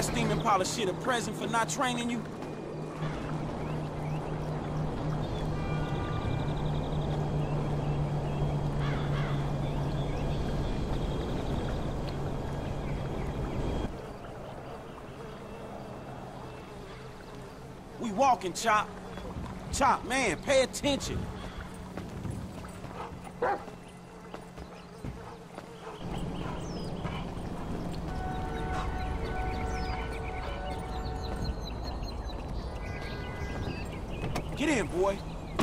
that steam Impala shit a present for not training you? We walking, Chop. Chop, man, pay attention. Get in, boy.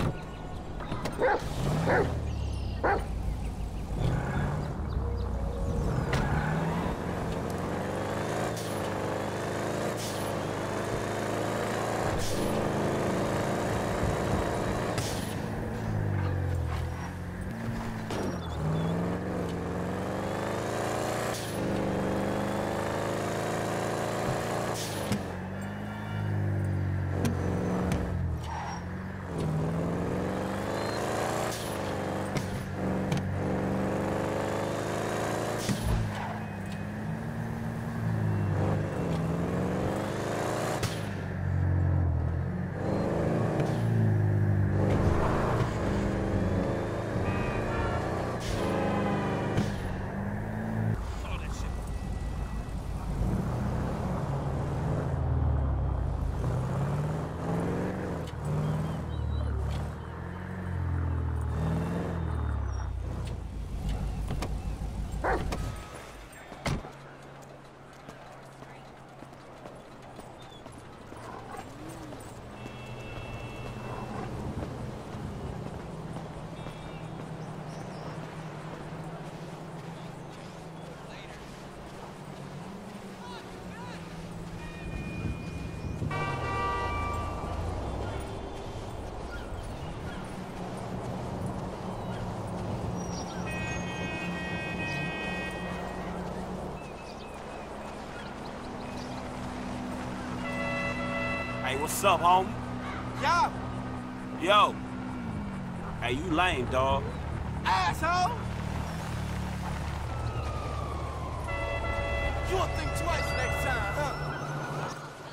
Hey, what's up, homie? Yo. Hey, you lame, dog. Asshole! You'll think twice next time, huh?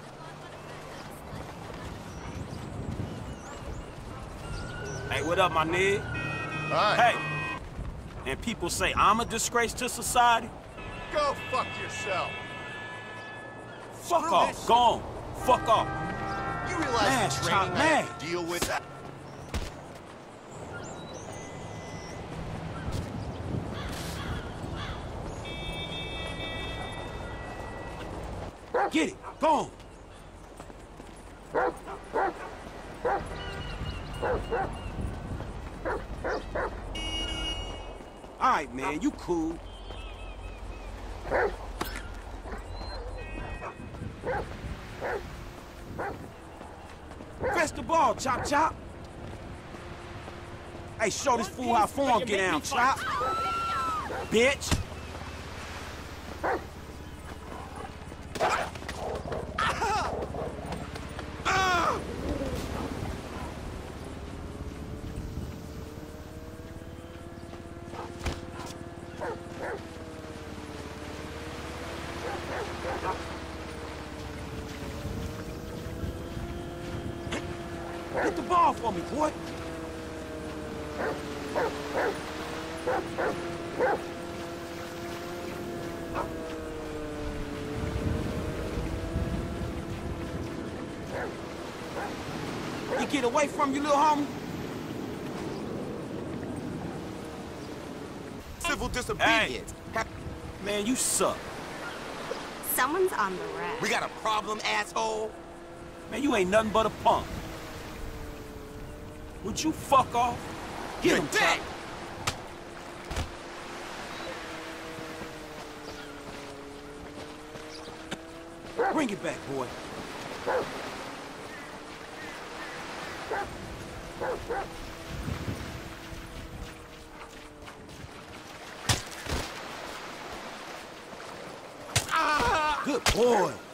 Hey, what up, my nigga? Hi. Hey. And people say I'm a disgrace to society? Go fuck yourself. Fuck Screw off. this shit. Go on. Fuck off. You realize Man, the Chop, training I man. have to deal with that? Get it. Go on. All right, man. You cool. Press the ball, Chop Chop. Hey, show this fool how form get down, Chop. Bitch. Hit the ball for me, boy. You get away from you, little homie. Civil disobedience. Man, you suck. Someone's on the rack. We got a problem, asshole? Man, you ain't nothing but a punk. Would you fuck off? Get You're him, dead. Chop. Bring it back, boy. Good boy.